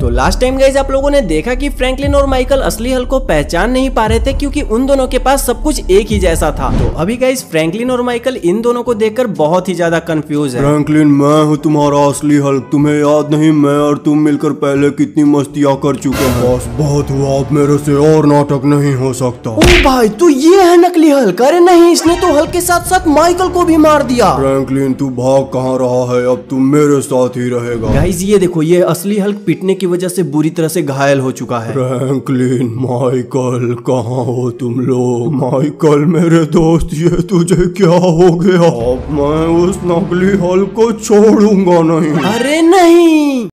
तो last time guys आप लोगों ने देखा कि फ्रैंकलिन और माइकल असली हल्क को पहचान नहीं पा रहे थे क्योंकि उन दोनों के पास सब कुछ एक ही जैसा था। तो अभी गाइस फ्रैंकलिन और माइकल इन दोनों को देखकर बहुत ही ज्यादा कंफ्यूज है। फ्रैंकलिन, मैं हूँ तुम्हारा असली हल्क, तुम्हें याद नहीं मैं और तुम मिलकर पहले कितनी मस्तियाँ कर चुके हैं। बस बहुत हुआ, अब मेरे से और नाटक नहीं हो सकता। ओ भाई तो ये है नकली हल्क? अरे नहीं, इसने तो हल्क के साथ साथ माइकल को भी मार दिया। फ्रैंकलिन तू भाग कहाँ रहा है, अब तुम मेरे साथ ही रहेगा। गाइस ये देखो, ये असली हल्क पिटने की वजह से बुरी तरह से घायल हो चुका है। फ्रैंकलिन, माइकल, कहाँ हो तुम लोग? माइकल मेरे दोस्त, ये तुझे क्या हो गया? अब मैं उस नकली हल्क को छोड़ूंगा नहीं। अरे नहीं।